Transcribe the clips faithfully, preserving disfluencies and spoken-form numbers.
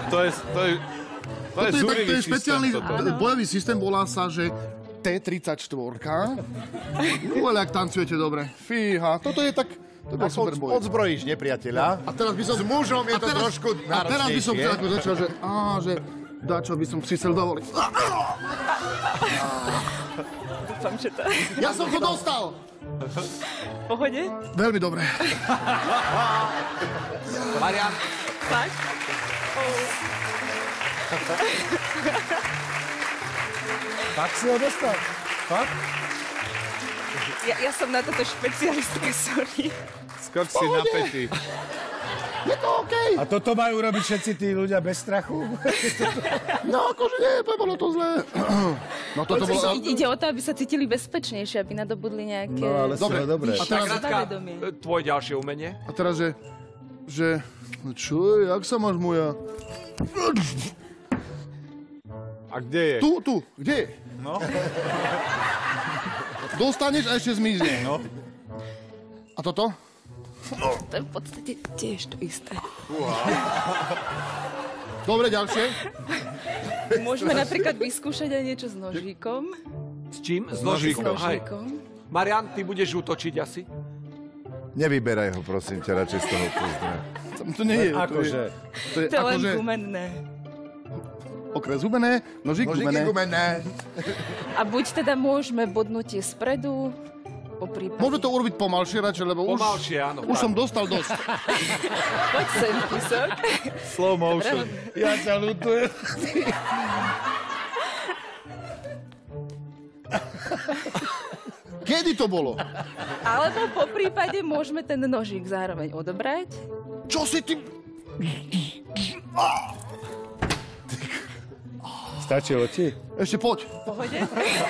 To je... To je... To je, to je, tak, to je systém, špeciálny toto. bojový systém, volá sa, že té tridsaťštyri. Uveľa, ak tancujete dobre. Fíha, toto je tak... To bol super boj. Odzbrojíš nepriateľa. A teraz by som... S mužom je a to teraz, trošku A teraz by som náročnejšie. ako začal, že... Á, že... Dačo by som si chcel dovoliť. Dúfam, že to... Ja som to dostal! V pohode? Veľmi dobre. Marian, Tak? Tak si ho dostal. Fakt? Ja, ja som na toto špecialistka, sorry. skok si napätý. Je to okej. A toto majú robiť všetci tí ľudia bez strachu? No akože nie, bolo to zlé. No toto bolo... I- Ide o to, aby sa cítili bezpečnejšie, aby nadobudli nejaké... No ale Dobre, dobre, dobre. a vyššie teraz- Radka, sebavedomie. tvoje ďalšie umenie? A teraz, že... Že... No čo je, jak sa máš moja? A kde je? Tu, tu, kde je? No. Dostaneš a ešte zmizne. No. A toto? To je v podstate tiež to isté. Dobre, ďalšie. Môžeme napríklad vyskúšať aj niečo s nožíkom. S čím? S S nožíkom. Hej. nožíkom. Marian, ty budeš útočiť asi? Nevyberaj ho, prosím ťa, radšej z toho pozdra. To nie je. Akože. To je To je len akože... gumenné. Okres hubené, nožík Nožiky hubené. gumené. A buď teda môžeme bodnutie spredu, po prípade... Môžeme to urobiť pomalšie radšej, lebo už... Pomalšie, áno. Už tak. som dostal dosť. Poď sem, kusok. Slow motion. Ja ťa ľutujem. Kedy to bolo? Alebo po prípade môžeme ten nožík zároveň odobrať. Čo si ty... Stačilo ti? Ešte poď. V pohode?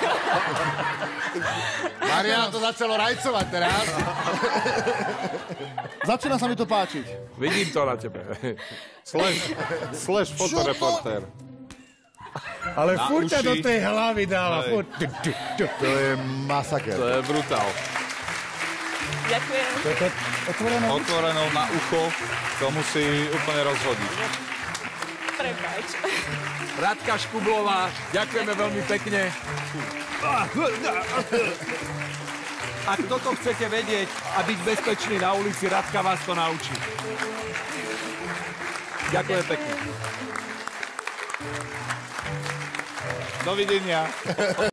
Mariana to začalo rajcovať teraz. Začína sa mi to páčiť. Vidím to na tebe. Slash, slash fotoreportér. Ale Na furt ťa uši. do tej hlavy dáva. Hej. Furt. Tu, tu, tu. To je masaker. To je brutál. Ďakujem. To je to otvorené. Otvorenou na ucho, to musí úplne rozhodiť. Prepáč. Radka Škublová, ďakujeme veľmi pekne. Ak toto chcete vedieť a byť bezpečný na ulici, Radka vás to naučí. Ďakujem pekne. Dovidenia.